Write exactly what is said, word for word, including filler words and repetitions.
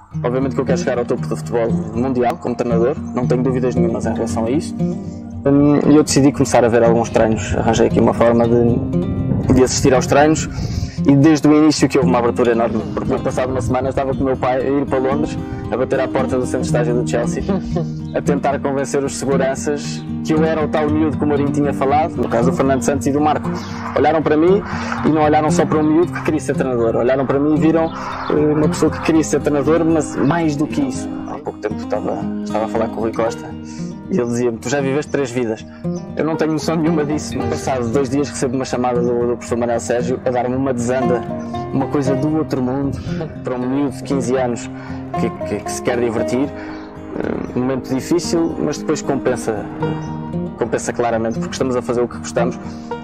Obviamente que eu quero chegar ao topo do futebol mundial como treinador, não tenho dúvidas nenhumas em relação a isso. E eu decidi começar a ver alguns treinos, arranjei aqui uma forma de, de assistir aos treinos e desde o início que houve uma abertura enorme, porque no passado uma semana estava com o meu pai a ir para Londres, a bater à porta do centro de estágio do Chelsea, a tentar convencer os seguranças que eu era o tal miúdo que o Mourinho tinha falado, no caso do Fernando Santos e do Marco. Olharam para mim e não olharam só para um miúdo que queria ser treinador, olharam para mim e viram uma pessoa que queria ser treinador, mas mais do que isso. Há pouco tempo estava, estava a falar com o Rui Costa e ele dizia-me: tu já viveste três vidas. Eu não tenho noção nenhuma disso. No passado dois dias recebo uma chamada do, do professor Manuel Sérgio a dar-me uma desanda, uma coisa do outro mundo, para um miúdo de quinze anos que, que, que se quer divertir. Um momento difícil, mas depois compensa, compensa claramente, porque estamos a fazer o que gostamos.